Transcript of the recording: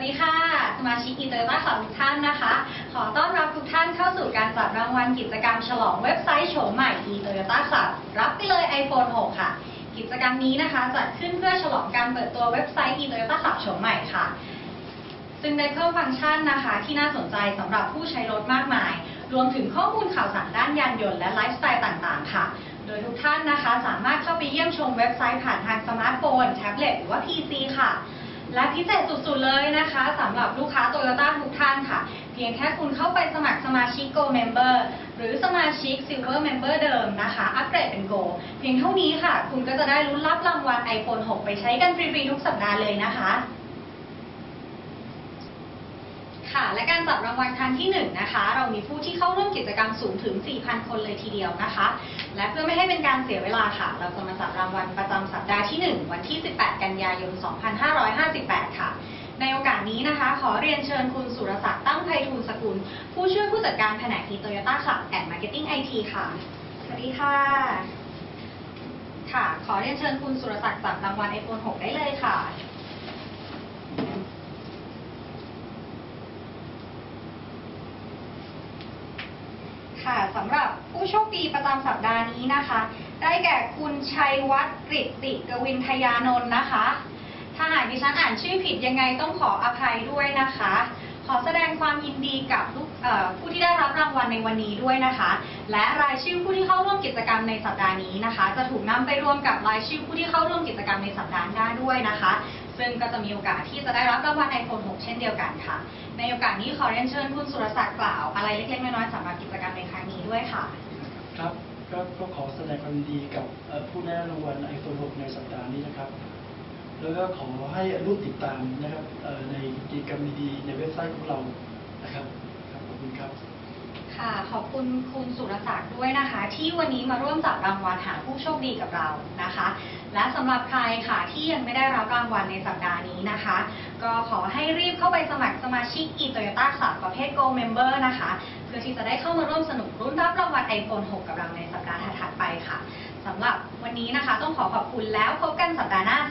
ดีค่ะสมาชิกอีเตอร์ต้าขับทุกท่านนะคะขอต้อนรับทุกท่านเข้าสู่การจับรางวัลกิจกรรมฉลองเว็บไซต์โฉมใหม่ eToyota Club รับไปเลย iPhone 6 ค่ะกิจกรรมนี้นะคะจัดขึ้นเพื่อฉลองการเปิดตัวเว็บไซต์ eToyota Club โฉมใหม่ค่ะซึ่งได้เพิ่มฟังก์ชันนะคะที่น่าสนใจสำหรับผู้ใช้รถมากมายรวมถึงข้อมูลข่าวสารด้านยานยนต์และไลฟ์สไตล์ต่างๆค่ะโดยทุกท่านนะคะสามารถเข้าไปเยี่ยมชมเว็บไซต์ผ่านทางสมาร์ทโฟนแท็บเล็ตหรือว่า PC ค่ะและพิเศษสุดๆเลยนะคะสำหรับลูกค้า Toyota ทุกท่านค่ะเพียงแค่คุณเข้าไปสมัครสมาชิก Go Member หรือสมาชิก Silver Member เดิมนะคะอัปเกรดเป็น Go เพียงเท่านี้ค่ะคุณก็จะได้ลุ้นรับรางวัล iPhone 6 ไปใช้กันฟรีๆทุกสัปดาห์เลยนะคะค่ะและการจับรางวัลครั้งที่1นะคะเรามีผู้ที่เข้าร่วมกิจกรรมสูงถึง 4,000 คนเลยทีเดียวนะคะและเพื่อไม่ให้เป็นการเสียเวลาค่ะเราจะมาจับรางวัลประจำสัปดาห์ที่1วันที่18กันยายน2558ค่ะในโอกาสนี้นะคะขอเรียนเชิญคุณสุรศักดิ์ตั้งไพฑูรย์สกุลผู้ช่วยผู้จัดการแผนก Toyota Club and Marketing IT ค่ะสวัสดีค่ะค่ะขอเรียนเชิญคุณสุรศักดิ์จับรางวัล iPhone 6 ได้เลยค่ะค่ะสำหรับผู้โชคดีประจำสัปดาห์นี้นะคะได้แก่คุณชัยวัฒน์กฤติกวินทยานนท์นะคะถ้าหากดิฉันอ่านชื่อผิดยังไงต้องขออภัยด้วยนะคะขอแสดงความยินดีกับผู้ที่ได้รับรางวัลในวันนี้ด้วยนะคะและรายชื่อผู้ที่เข้าร่วมกิจกรรมในสัปดาห์นี้นะคะจะถูกนำไปรวมกับรายชื่อผู้ที่เข้าร่วมกิจกรรมในสัปดาห์หน้าด้วยนะคะซึ่งก็จะมีโอกาสที่จะได้รับรางวัล iPhone 6 เช่นเดียวกันค่ะในโอกาสนี้ขอเรียนเชิญคุณสุรศักดิ์กล่าวอะไรเล็กๆน้อยๆสำหรับกิจกรรมในครั้งนี้ด้วยค่ะครับก็ขอแสดงความยินดีกับผู้ได้รางวัล iPhone 6 ในสัปดาห์นี้นะครับแล้วก็ขอให้ร่วมติดตามนะครับในกิจกรรมดีๆในเว็บไซต์ของเรานะครับขอบคุณครับค่ะขอบคุณคุณสุรศักดิ์ด้วยนะคะที่วันนี้มาร่วมจับรางวัลหาผู้โชคดีกับเรานะคะและสำหรับใครค่ะที่ยังไม่ได้รับรางวัลในสัปดาห์นี้นะคะก็ขอให้รีบเข้าไปสมัครสมาชิก eToyota Club ประเภท Go Member นะคะเพื่อที่จะได้เข้ามาร่วมสนุกรุ่นรับรางวัล iPhone 6 กับเราในสัปดาห์ถัดๆไปค่ะสำหรับวันนี้นะคะต้องขอบคุณแล้วพบกันสัปดาห์หน้า